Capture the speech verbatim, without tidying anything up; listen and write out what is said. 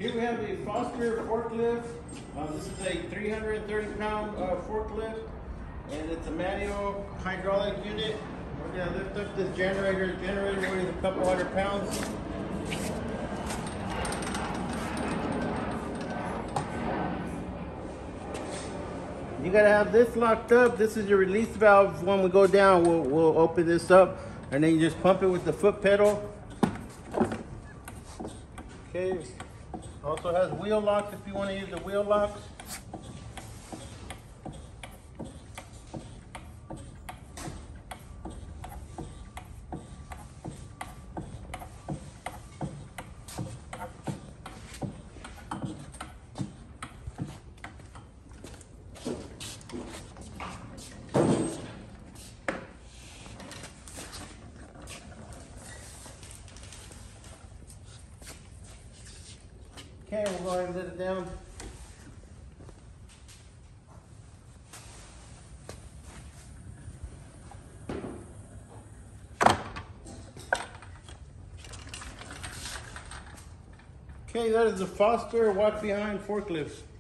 Here we have the Foster forklift. Uh, this is a three hundred thirty pound uh, forklift, and it's a manual hydraulic unit. We're gonna lift up this generator. The generator weighs a couple hundred pounds. You gotta have this locked up. This is your release valve. When we go down, we'll, we'll open this up, and then you just pump it with the foot pedal. Okay. Also has wheel locks if you want to use the wheel locks. Okay, we'll go ahead and let it down. Okay, that is the Foster walk behind forklifts.